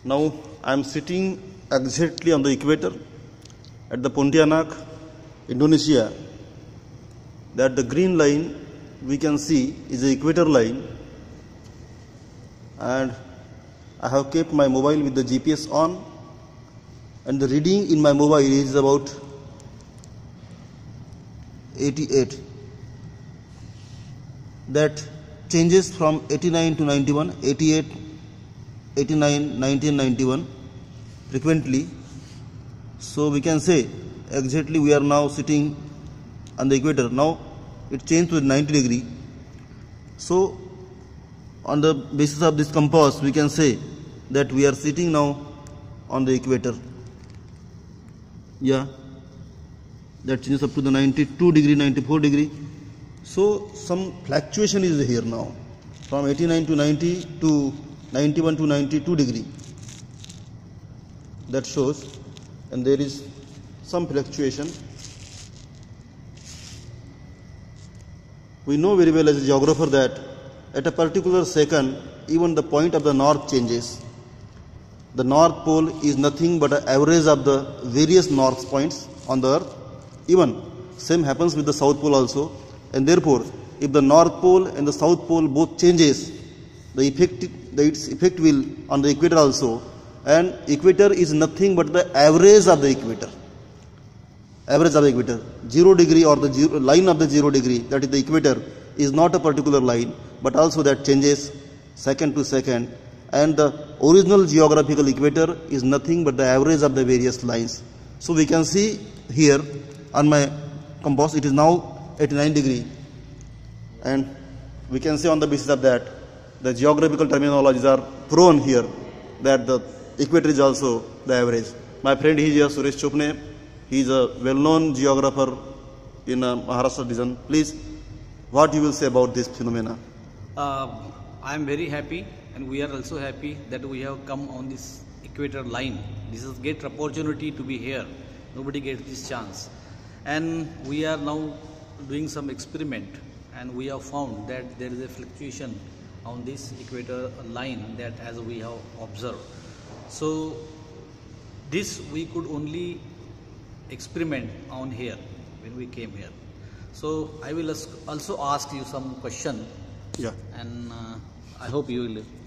Now I am sitting exactly on the equator at the Pontianak, Indonesia. That the green line we can see is the equator line, and I have kept my mobile with the GPS on, and the reading in my mobile is about 88. That changes from 89 to 91, 88, 89, 90 and 91 frequently. So we can say exactly we are now sitting on the equator. Now it changed to 90 degree. So on the basis of this compass we can say that we are sitting now on the equator. Yeah, that changes up to the 92 degree, 94 degree. So some fluctuation is here now from 89 to 90 to 91 to 92 degree. That shows, and there is some fluctuation. We know very well as a geographer that at a particular second even the point of the north changes. The north pole is nothing but an average of the various north points on the earth. Even same happens with the south pole also. And therefore, if the north pole and the south pole both changes, its effect will on the equator also. And equator is nothing but the average of the equator. Average of the equator. 0 degree or the line of the 0 degree, that is the equator, is not a particular line, but also that changes second to second. And the original geographical equator is nothing but the average of the various lines. So we can see here on my compass it is now 89 degree, and we can say on the basis of that the geographical terminologies are thrown here, that the equator is also the average. My friend he is here, Suresh Chopne. He is a well-known geographer in Maharashtra region. Please, what you will say about this phenomena? I am very happy, and we are also happy that we have come on this equator line. This is a great opportunity to be here. Nobody gets this chance, and we are now doing some experiment, and we have found that there is a fluctuation on this equator line that as we have observed. So this we could only experiment on here when we came here. So I will also ask you some question. Yeah. And I hope you will